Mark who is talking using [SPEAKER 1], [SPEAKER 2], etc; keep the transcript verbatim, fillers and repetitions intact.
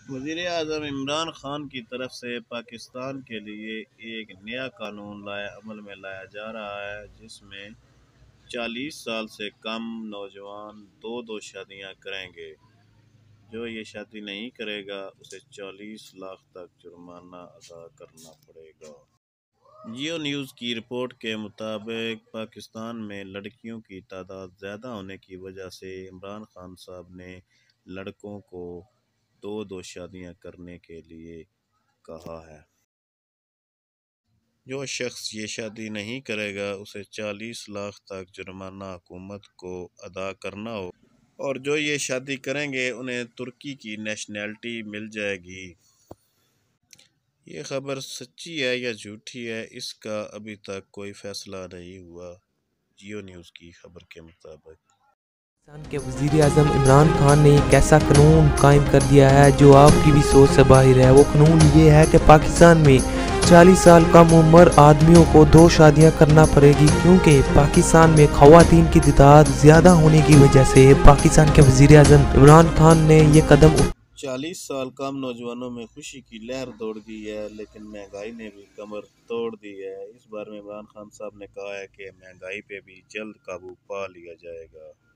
[SPEAKER 1] وزیر اعظم عمران خان کی طرف سے پاکستان کے لیے ایک نیا قانون لایا عمل میں لایا جا رہا ہے جس میں چالیس سال سے کم نوجوان دو دو شادیاں کریں گے۔ جو یہ شادی نہیں کرے گا اسے چالیس لاکھ تک جرمانہ ادا کرنا پڑے گا۔ جیو نیوز کی رپورٹ کے مطابق پاکستان میں لڑکیوں کی تعداد زیادہ ہونے کی وجہ سے عمران خان صاحب نے لڑکوں کو دو دو شادیاں کرنے کے لیے کہا ہے۔ جو شخص یہ شادی نہیں کرے گا اسے چالیس لاکھ تک جرمانہ حکومت کو ادا کرنا ہو اور جو یہ شادی کریں گے انہیں ترکی کی نیشنلٹی مل جائے گی۔ یہ خبر سچی ہے یا جھوٹی ہے اس کا ابھی تک کوئی فیصلہ نہیں ہوا۔ جیو نیوز کی خبر کے مطابق
[SPEAKER 2] پاکستان کے وزیر اعظم عمران خان نے ایک ایسا قانون قائم کر دیا ہے جو آپ کی بھی سوچ سے باہر ہے۔ وہ قانون یہ ہے کہ پاکستان میں چالیس سال کم عمر آدمیوں کو دو شادیاں کرنا پڑے گی کیونکہ پاکستان میں خواتین کی تعداد زیادہ ہونے کی وجہ سے پاکستان کے وزیر اعظم عمران خان نے یہ قدم
[SPEAKER 1] چالیس سال کم نوجوانوں میں خوشی کی لہر دوڑ گئی ہے لیکن مہنگائی نے بھی کمر توڑ دی ہے۔ اس بارے میں عمران خان صاحب نے کہا ہے کہ مہنگائی پہ بھی جلد قابو پا لیا جائے گا۔